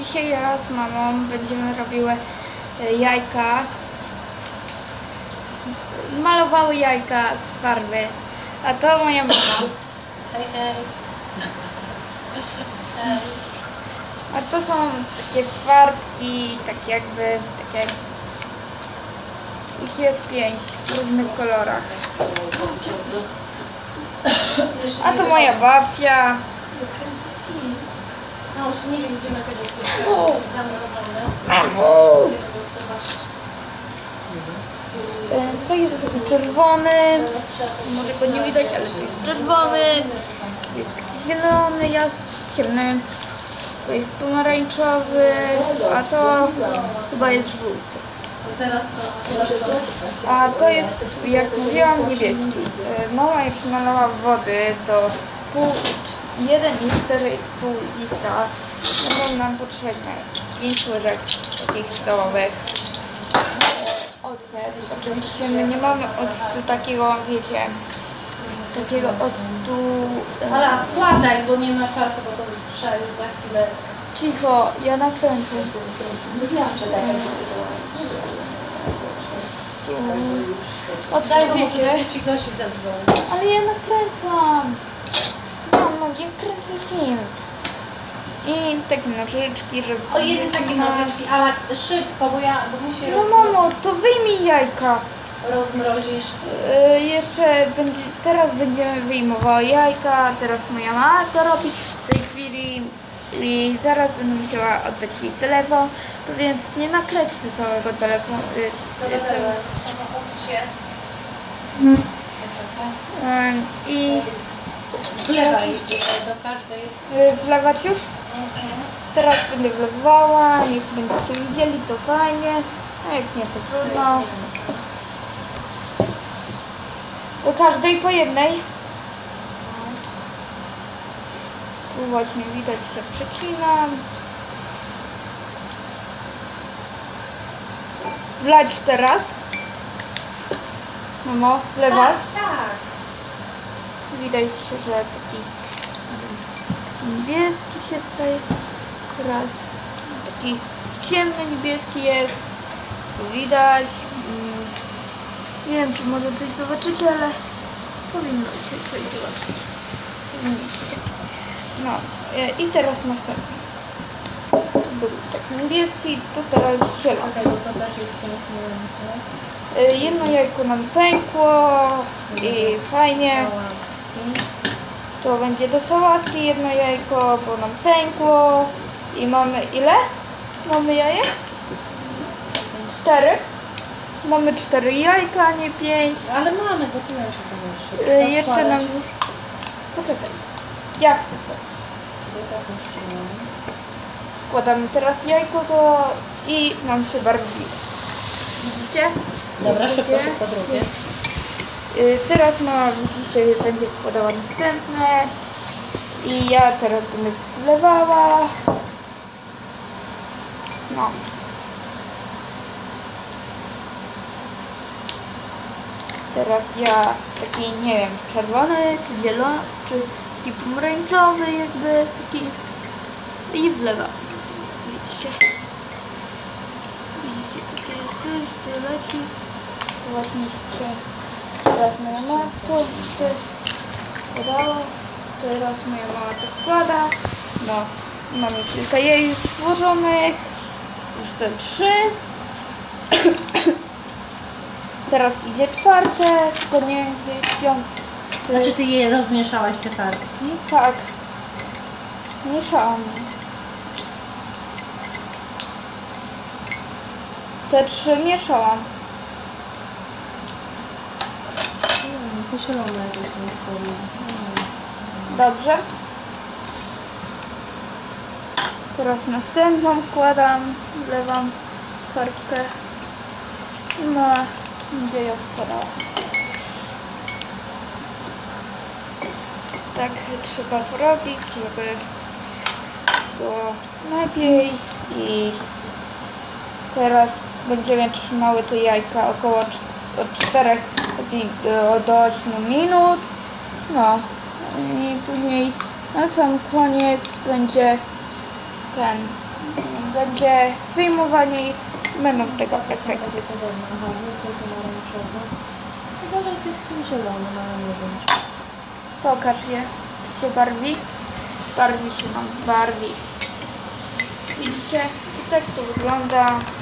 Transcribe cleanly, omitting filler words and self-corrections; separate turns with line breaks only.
Dzisiaj ja z mamą będziemy robiły jajka. Malowały jajka z farby. A to moja mama.
Hej, hej.
A to są takie farbki, tak jakby, takie... Ich jest 5 w różnych kolorach. A to moja babcia.
No już nie wiem, gdzie ma tego zamrożone.
To jest taki czerwony. Może go nie widać, ale to jest czerwony. Jest taki zielony, jasny. To jest pomarańczowy, a to chyba jest żółty.
Teraz to...
A to jest, jak mówiłam, niebieski. Mama już nalała wody do 1,4,5 litra. Będą nam potrzebne 5 łyżek takich stołowych. Ocet. Oczywiście my nie mamy octu takiego, wiecie, takiego octu...
Ala, wkładaj, bo nie ma czasu, bo to strzeli za chwilę.
Cicho, ja nakręcę.
Mówiłam, że daj. Daj, bo
Oczywiście.
będzie ci Gosi zadzwoni.
Ale ja nakręcam. Mamo, ja kręcę film. I takie nożyczki, żeby...
O, jedne takie nożyczki, ale szybko, bo mi się
No mamo, to wyjmij jajka.
rozmrozisz.
Jeszcze teraz będziemy wyjmowały jajka, teraz moja mama to robi w tej chwili i zaraz będę musiała oddać jej telefon, to więc nie nakręcę całego telefonu. I
Wlewaj do każdej.
wlewać już? Teraz będę wlewała, jak będziecie widzieli, to fajnie, a jak nie, to trudno. Do każdej po jednej. Tu właśnie widać, że przecinam. Wlać teraz. Mamo, wlewasz?
Tak.
Widać, że taki niebieski się staje. Teraz taki ciemny niebieski jest. Tu widać. Nie wiem, czy może coś zobaczycie, ale powinno się coś zobaczyć. Powinniście. No i teraz następny. Tu był taki niebieski, tu teraz zielony.
Okej, bo to też jest piękne.
Jedno jajko nam pękło i fajnie. To będzie do sałatki jedno jajko, bo nam pękło. I mamy ile? Mamy jajek? 4. Mamy 4 jajka, a nie 5.
Ale mamy, gotują się to jeszcze.
Jeszcze nam już... Poczekaj. Ja chcę wkładać. Wkładamy teraz jajko i nam się barwi. Widzicie?
Dobra,
Widzicie?
szybko drugie.
Teraz mama dzisiaj będzie wkładała następne. I ja teraz będę wlewała. No. Teraz ja taki, nie wiem, czerwony, czy zielony, czy taki pomarańczowy jakby, taki i wlewam. Widzicie? Widzicie, takie coś, co leci. Właśnie się, teraz moja mama to się wkładała, teraz moja mama to wkłada. No, mamy kilka jej już stworzonych, już te 3. Teraz idzie 4, tylko nie wiem, gdzie jest 5.
Znaczy ty je rozmieszałaś te farbki?
Tak. Mieszałam. Te 3 mieszałam.
To zielone jakieś są.
Dobrze. Teraz następną wkładam, wlewam farbkę. No, gdzie ją wkładałam. Tak trzeba porobić, żeby było lepiej. I teraz będziemy trzymały te jajka około od 4 do 8 minut. No i później na sam koniec będzie ten będzie wyjmowanie i będą tego
Takie są
efekty.
takie podobne. Aha, żółty, pomarańczowy. Chyba, że jest z tym zielonym, ale nie wiem.
Pokaż je. Czy się barwi? Barwi się nam, barwi. Widzicie? I tak to wygląda.